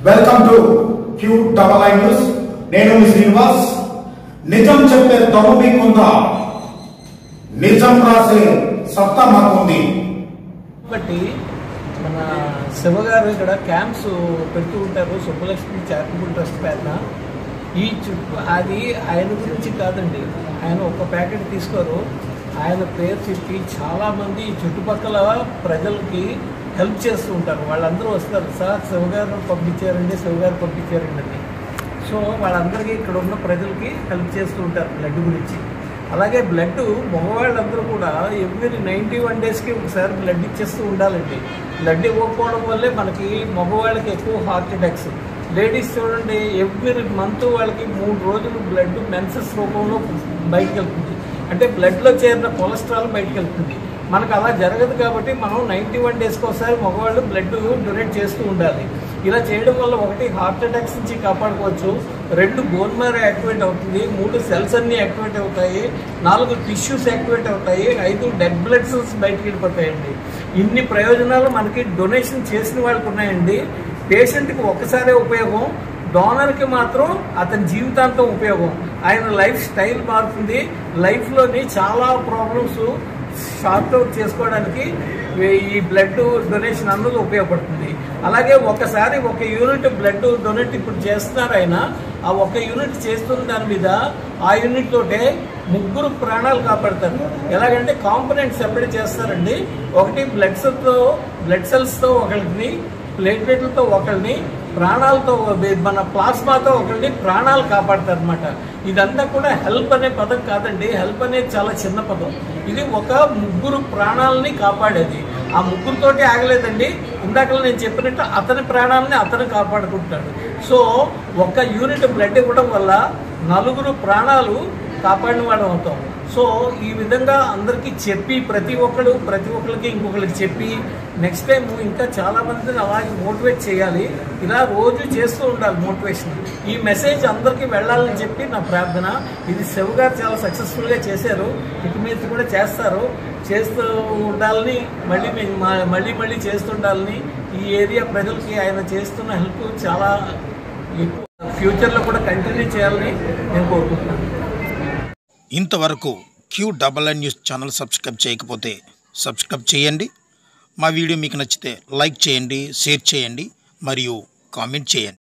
Welcome to Q double I news. నేను మీ శ్రీనివాస్. నిజం చెప్పే దమ్ము మీకుందా? నిజం రాసే సత్తా మాకుంది. కాబట్టి మన శివ గారు ఇక్కడ క్యాంప్స్ పెడుతూ ఉంటారు సుబ్బలక్ష్మి చారిటబుల్ ట్రస్ట్ పేరున. ఈ అది ఆయన గురించి కాదండి, ఆయన ఒక్క ప్యాకెట్ తీసుకోరు, ఆయన పేరు చెప్పి చాలామంది చుట్టుపక్కల ప్రజలకి హెల్ప్ చేస్తూ ఉంటారు. వాళ్ళందరూ వస్తారు, సార్ శివగారు పంపించారండి, శివగారు పంపించారండి అని. సో వాళ్ళందరికీ ఇక్కడ ఉన్న ప్రజలకి హెల్ప్ చేస్తూ ఉంటారు బ్లడ్ గురించి. అలాగే బ్లడ్ మగవాళ్ళందరూ కూడా ఎవ్రీ 91 డేస్కి ఒకసారి బ్లడ్ ఇచ్చేస్తూ ఉండాలండి. బ్లడ్ ఇవ్వకపోవడం వల్లే మనకి మగవాళ్ళకి ఎక్కువ హార్ట్ అటాక్స్. లేడీస్ చూడండి, ఎవ్రీ మంత్ వాళ్ళకి 3 రోజులు బ్లడ్ మెన్సెస్ రూపంలో బయటకు వెళ్తుంది, అంటే బ్లడ్లో చేరిన కొలెస్ట్రాల్ బయటకు వెళ్తుంది. మనకు అలా జరగదు కాబట్టి మనం 91 డేస్కి ఒకసారి మగవాళ్ళు బ్లడ్ డొనేట్ చేస్తూ ఉండాలి. ఇలా చేయడం వల్ల 1 హార్ట్ అటాక్స్ నుంచి కాపాడుకోవచ్చు, 2 బోన్ మ్యారో యాక్టివేట్ అవుతుంది, 3 సెల్స్ అన్నీ యాక్టివేట్ అవుతాయి, 4 టిష్యూస్ యాక్టివేట్ అవుతాయి, 5 డెడ్ బ్లడ్ సెల్స్ బయటకు వెళ్ళిపోతాయండి. ఇన్ని ప్రయోజనాలు మనకి డొనేషన్ చేసిన వాళ్ళకి ఉన్నాయండి. పేషెంట్కి ఒక్కసారే ఉపయోగం, డోనర్కి మాత్రం అతని జీవితాంతం ఉపయోగం. ఆయన లైఫ్ స్టైల్ మారుతుంది, లైఫ్లోని చాలా ప్రాబ్లమ్స్ షార్ట్ అవుట్ చేసుకోవడానికి ఈ బ్లడ్ డొనేషన్ అన్నది ఉపయోగపడుతుంది. అలాగే ఒకసారి 1 యూనిట్ బ్లడ్ డొనేట్ ఇప్పుడు చేస్తున్నారు ఆయన. ఆ 1 యూనిట్ చేస్తున్న దాని మీద ఆ యూనిట్ తోటే 3 ప్రాణాలు కాపాడతారు. ఎలాగంటే కాంపోనెంట్స్ సెపరేట్ చేస్తారండి. ఒకటి బ్లడ్ సెల్స్తో ఒకరిని, ప్లేట్లెట్లతో ఒకరిని, ప్రాణాలతో మన ప్లాస్మాతో ఒకరిని ప్రాణాలు కాపాడతారు అనమాట. ఇదంతా కూడా హెల్ప్ అనే పదం కాదండి, హెల్ప్ అనేది చాలా చిన్న పదం. ఇది 3 ప్రాణాలని కాపాడేది. ఆ 3తోటి ఆగలేదండి, ఇందాక నేను చెప్పినట్టు అతని ప్రాణాలని అతను కాపాడుకుంటాడు. సో 1 యూనిట్ బ్లడ్ ఇవ్వడం వల్ల 4 ప్రాణాలు కాపాడిన వాళ్ళం అవుతాం. సో ఈ విధంగా అందరికీ చెప్పి ప్రతి ఒక్కరికి ఇంకొకరికి చెప్పి నెక్స్ట్ టైం ఇంకా చాలా మందిని అలాగే మోటివేట్ చేయాలి. ఇలా రోజు చేస్తూ ఉండాలి మోటివేషన్. ఈ మెసేజ్ అందరికీ వెళ్ళాలని చెప్పి నా ప్రార్థన. ఇది శివ గారు చాలా సక్సెస్ఫుల్గా చేశారు, ఇటు మీద కూడా చేస్తూ ఉండాలని, మళ్ళీ చేస్తుండాలని. ఈ ఏరియా ప్రజలకి ఆయన చేస్తున్న హెల్ప్ చాలా ఎక్కువ, ఫ్యూచర్లో కూడా కంటిన్యూ చేయాలని నేను కోరుకుంటున్నాను. ఇంతవరకు Q double I news channel subscribe చేయకపోతే సబ్స్క్రైబ్ చేయండి. మా వీడియో మీకు నచ్చితే లైక్ చేయండి, షేర్ చేయండి మరియు కామెంట్ చేయండి.